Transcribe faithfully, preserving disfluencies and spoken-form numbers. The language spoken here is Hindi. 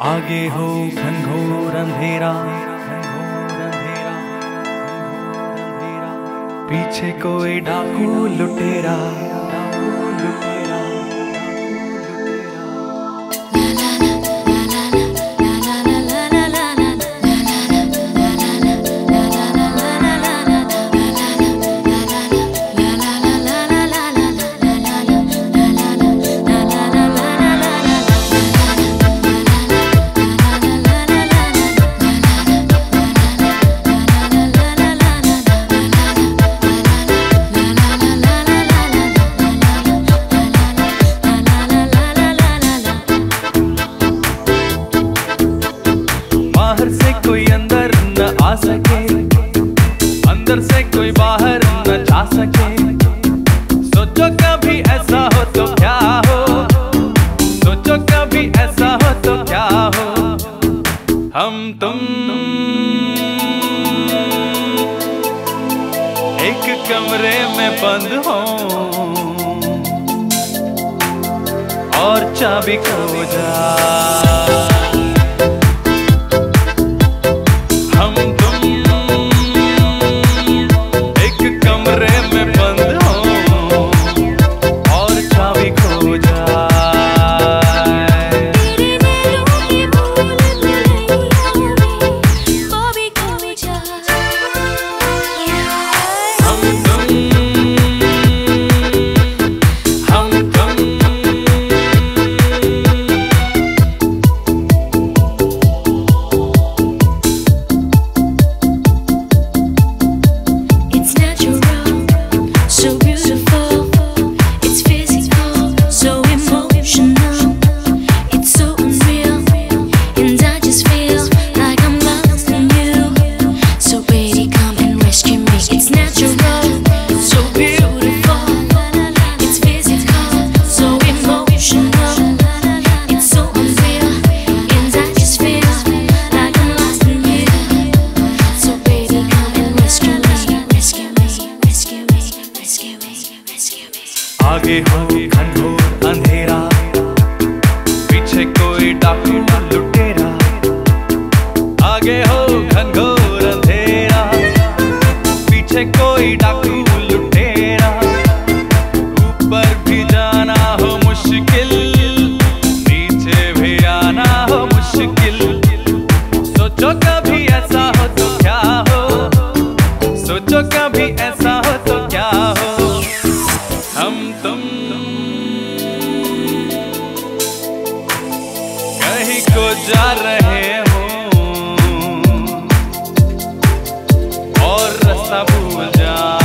आगे हो घनघोर अंधेरा, पीछे कोई डाकू लुटेरा। बाहर से कोई अंदर न आ सके, अंदर से कोई बाहर न जा सके। सोचो कभी ऐसा हो तो क्या हो, सोचो कभी ऐसा हो तो क्या हो। हम तुम एक कमरे में बंद हो और चाबी खो जाए। आगे हो घनघोर अंधेरा, पीछे कोई डाकू लुटेरा। आगे हो घनघोर अंधेरा, पीछे कोई डाकू लुटेरा। ऊपर भी जाना हो मुश्किल, नीचे भी आना हो मुश्किल। सोचो कभी ऐसा हो तो क्या हो, सोचो कभी ऐसा हो तो क्या हो। हम तुम कहीं को जा रहे हो और रास्ता भूल जा।